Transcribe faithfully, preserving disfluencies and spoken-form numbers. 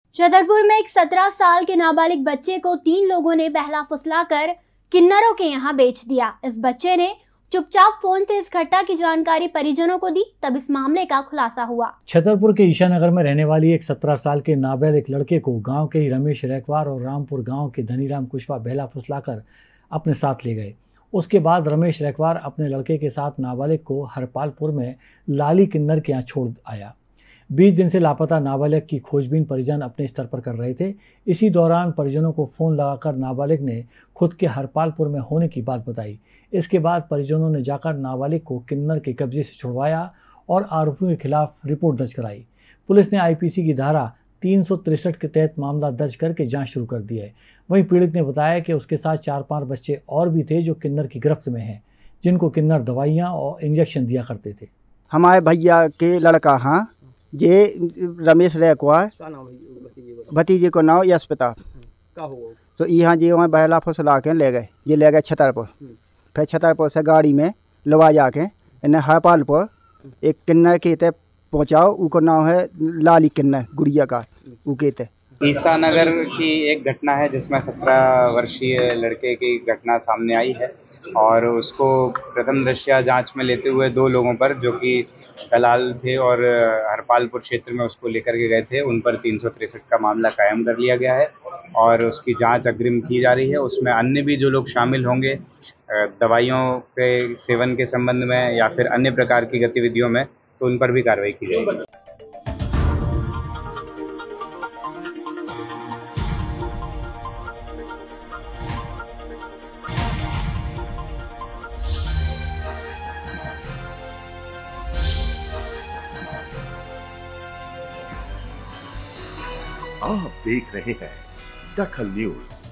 छतरपुर में एक सत्रह साल के नाबालिग बच्चे को तीन लोगों ने बहला फुसलाकर किन्नरों के यहाँ बेच दिया। इस बच्चे ने चुपचाप फोन से इस घटना की जानकारी परिजनों को दी, तब इस मामले का खुलासा हुआ। छतरपुर के ईशानगर में रहने वाली एक सत्रह साल के नाबालिग लड़के को गांव के ही रमेश रैकवार और रामपुर गांव के धनीराम कुशवाहा बहला फुसलाकर अपने साथ ले गए। उसके बाद रमेश रैकवार अपने लड़के के साथ नाबालिग को हरपालपुर में लाली किन्नर के यहाँ छोड़ आया। बीस दिन से लापता नाबालिग की खोजबीन परिजन अपने स्तर पर कर रहे थे। इसी दौरान परिजनों को फ़ोन लगाकर नाबालिग ने खुद के हरपालपुर में होने की बात बताई। इसके बाद परिजनों ने जाकर नाबालिग को किन्नर के कब्जे से छुड़वाया और आरोपियों के खिलाफ रिपोर्ट दर्ज कराई। पुलिस ने आईपीसी की धारा तीन सौ तिरसठ के तहत मामला दर्ज करके जांच शुरू कर दी है। वहीं पीड़ित ने बताया कि उसके साथ चार पांच बच्चे और भी थे जो किन्नर की गिरफ्त में हैं, जिनको किन्नर दवाइयाँ और इंजेक्शन दिया करते थे। हमारे भैया के लड़का हाँ जे रमेश रैकवार भतीजे को नाम यश प्रताप तो यहाँ जी वहाँ बहला फुसला के ले गए। ये ले गए छतरपुर, फिर छतरपुर से गाड़ी में लवा जाके इन्हें हरपालपुर एक किन्नर के ते पहुँचाओ। उनको नाम है लाली किन्नर गुड़िया का उके ते। ईसानगर की एक घटना है जिसमें सत्रह वर्षीय लड़के की घटना सामने आई है और उसको प्रथम दृष्टया जांच में लेते हुए दो लोगों पर जो कि दलाल थे और हरपालपुर क्षेत्र में उसको लेकर के गए थे, उन पर तीन सौ तिरसठ का मामला कायम कर लिया गया है और उसकी जांच अग्रिम की जा रही है। उसमें अन्य भी जो लोग शामिल होंगे दवाइयों के सेवन के संबंध में या फिर अन्य प्रकार की गतिविधियों में, तो उन पर भी कार्रवाई की जाएगी। आप देख रहे हैं दखल न्यूज।